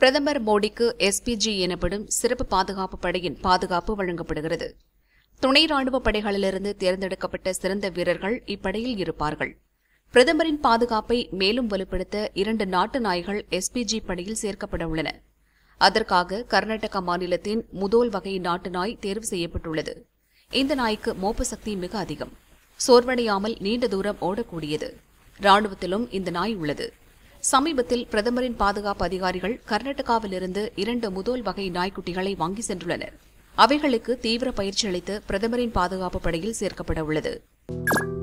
பிரதமர் மோடிக்கு எஸ்பிஜி எனப்படும் சிறப்பு பாதுகாப்பு படையின் பாதுகாப்பு வழங்கப்படுகிறது. துணை ராணுவ படைகளிலிருந்து தேர்ந்தெடுக்கப்பட்ட சிறந்த வீரர்கள் இப்படையில் இருப்பார்கள். பிரதமரின் பாதுகாப்பை மேலும் வலுப்படுத்த 2 நாட்டு நாய்கள் எஸ்பிஜி படையில் சேர்க்கப்பட உள்ளன. அதற்காக கர்நாடக மாநிலத்தின் முதோல் வகை நாட்டு நாய் தேர்வு செய்யப்பட்டுள்ளது. இந்த நாய்க்கு மோப்ப சக்தி மிக அதிகம். சோர்வடையாமல் நீண்ட தூரம் ஓடக்கூடியது. ராணுவத்திலும் இந்த நாய் உள்ளது. சமீபத்தில் பிரதமரின் பாதுகாப்பு அதிகாரிகள் கர்நாடகாவிலிருந்து 2 முதோல் வகை நாய்க்குட்டிகளை வாங்கி சென்றுள்ளனர். அவைகளுக்கு தீவிர பயிற்சி அளித்து பிரதமரின் பாதுகாப்பு படையில் சேர்க்கப்பட உள்ளது.